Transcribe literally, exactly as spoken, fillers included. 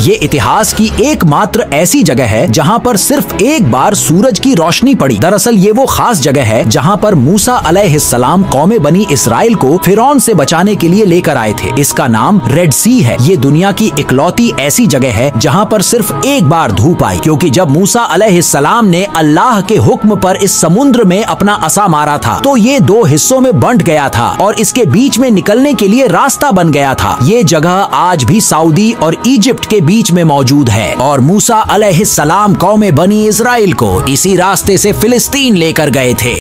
ये इतिहास की एकमात्र ऐसी जगह है जहाँ पर सिर्फ एक बार सूरज की रोशनी पड़ी। दरअसल ये वो खास जगह है जहाँ पर मूसा अलैहिस्सलाम कौमे बनी इसराइल को फिरौन से बचाने के लिए लेकर आए थे। इसका नाम रेड सी है। ये दुनिया की इकलौती ऐसी जगह है जहाँ पर सिर्फ एक बार धूप आई, क्योंकि जब मूसा अलैहिस्सलाम ने अल्लाह के हुक्म पर इस समुद्र में अपना असा मारा था तो ये दो हिस्सों में बंट गया था और इसके बीच में निकलने के लिए रास्ता बन गया था। ये जगह आज भी सऊदी और इजिप्ट के बीच में मौजूद है और मूसा अलैहिस्सलाम कौमे बनी इसराइल को इसी रास्ते से फिलिस्तीन लेकर गए थे।